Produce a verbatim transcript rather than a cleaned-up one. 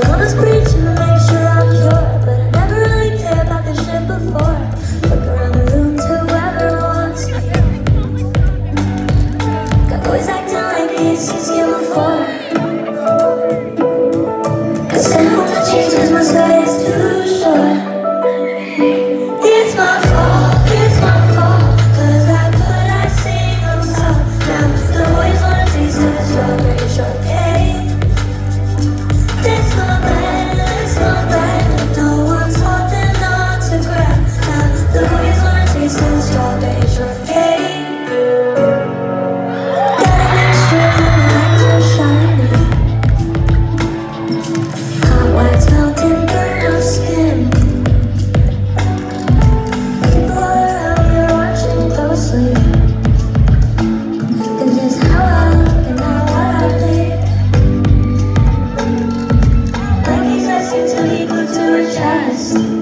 always preaching to make sure I'm pure, but I never really cared about this shit before. Look around the room to whoever wants me. Got boys acting like he's seen skin before. Cause I hope to change cause my sky is too short. It's my fault, it's my fault, cause I put icing on top. Now the boys wanna taste of the strawberry shortcake. It's not bad, it's not bad, no one's holding on to grab. Now the boys wanna taste of the strawberry shortcake. Gotta make sure that my eyes are shiny. Hot whites melting through my skin. People around me are watching closely, cause it's how I look and not what I think. Like he's asking to be glued to her chest.